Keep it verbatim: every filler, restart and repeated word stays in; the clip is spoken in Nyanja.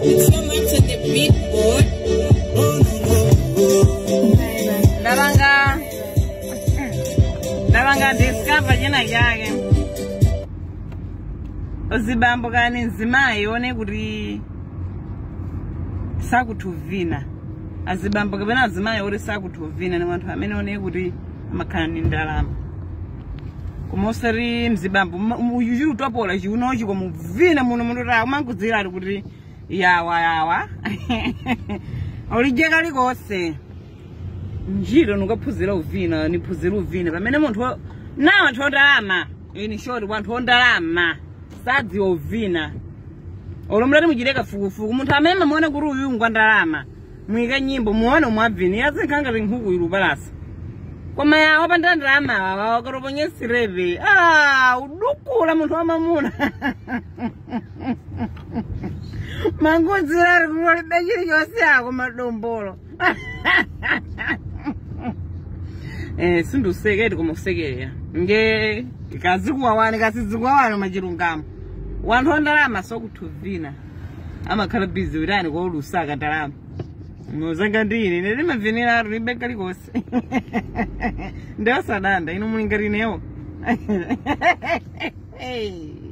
Come up to the beat board. Nabanga Nabanga discover jina yake. Ozibambo kani nzima yone kuti sakutuvina. Azibambo kabena nzima yore sakutuvina ni wanthu amene one kuti amakhala ni ndalama. Kumosari mzibambo uyuju utopola chiuno chiko muvina muno muno ra umanguzira ari kuti yawa yawa. Olijeka likose. Njiro nukaphuzira uvina niphuzira uvina pamene munthu nawa ndalama ini short wanthu ndalama sadzi ovina olomulati mujireka fukufuku munthu amene mamuona kuti uyu ngwa ndalama mwika nyimbo muone mwabvini yazikhanga rinhuku ilubalasa koma yawa pa ndalama wawa wakatoponyesireve ah udukula munthu wamamuna manguzira ari kulolida chiri chonse yako madombolo eh sinduseketi kumusekeya nge ikazikuwa wani kasizikuwa wani majirungamo wanthu ndalama sokutuvina amakhala busy wirani kwa ulusaka ndalama ngozanga ndini nene mavinira ribeka likose ndio sadanda ino mulingarine yo hey